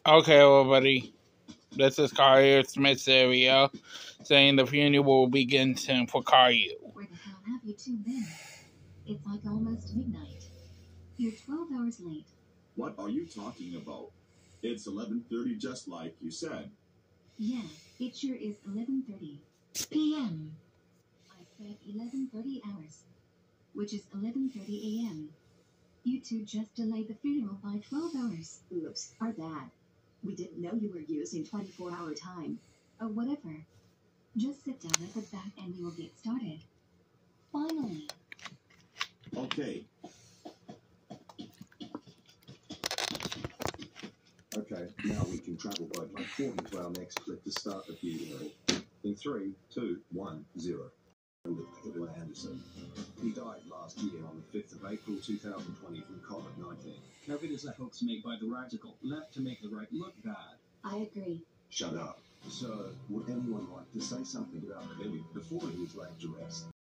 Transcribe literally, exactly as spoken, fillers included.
Okay, everybody. This is Caillou Smith's area saying the funeral will begin soon for Caillou. Where the hell have you two been? It's like almost midnight. You're twelve hours late. What are you talking about? It's eleven thirty just like you said. Yeah, it sure is eleven thirty p m I said eleven thirty hours, which is eleven thirty a m You two just delayed the funeral by twelve hours. Oops, our bad. We didn't know you were using twenty-four hour time. Or whatever. Just sit down at the back and we will get started. Finally. Okay. Okay, now we can travel by according to our next clip to start the funeral. In three, two, one, zero. Edward Anderson. He died last year on the fifth of April two thousand twenty from covid nineteen. COVID is a hoax made by the radical left to make the right look bad. I agree. Shut up. So, would anyone like to say something about Billy before he was laid to rest?